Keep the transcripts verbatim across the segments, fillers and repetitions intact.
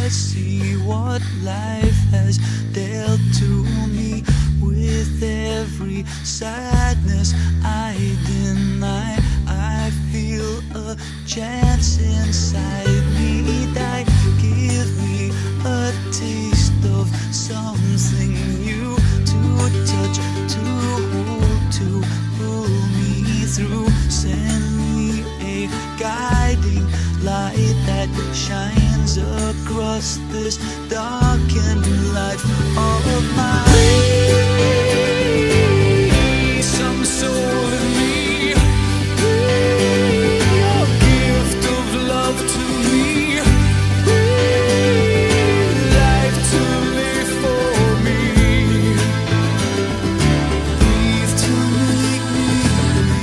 see what life has dealt to me. With every sadness I deny, I feel a chance inside me die. Give me a taste of something new, to touch, to hold, to pull me through. Send me a guiding light that shines across this darkened life of mine. Some soul in me, a gift of love to me, life to live for me, breathe to make me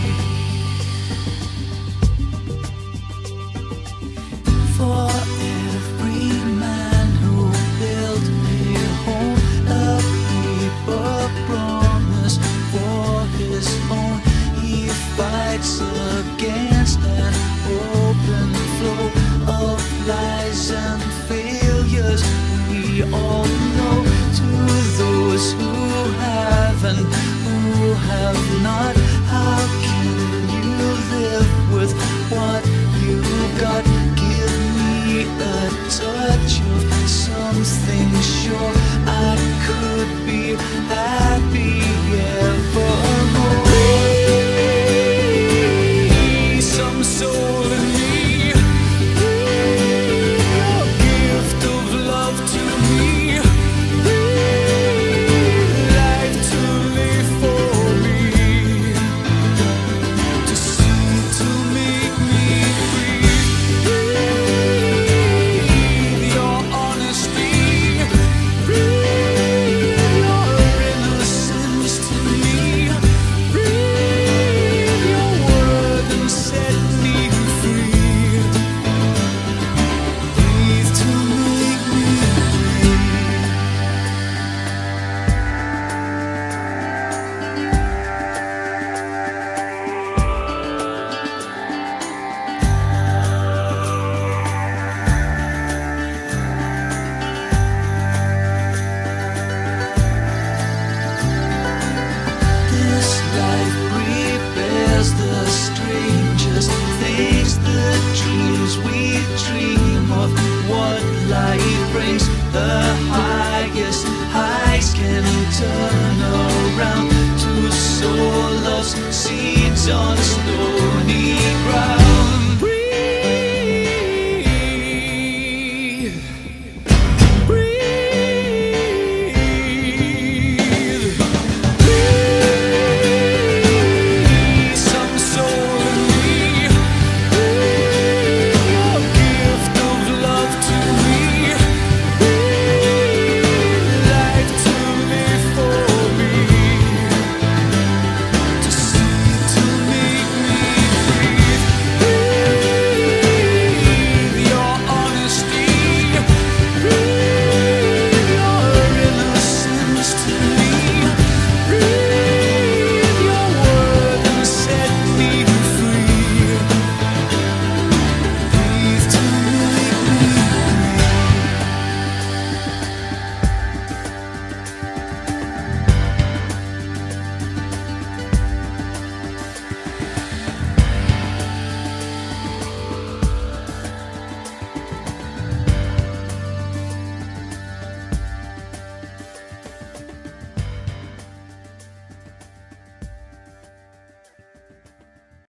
breathe. For every man who built a home, a paper promise for his own, he fights against an open flow of lies and failures. We all know, to those who have and who have not, how can you live with what you got? Give me a touch of something sure, I could be happy evermore. Some soul in me, a gift of love to me, life to live for me, to see, to make me breathe. Your honesty, your innocence to me, breathe your word and set me free. Breathe to make me breathe. This life prepares the strangest things, the dreams we dream of, what life brings. The highest highs can turn around to sow love's seeds on stony ground.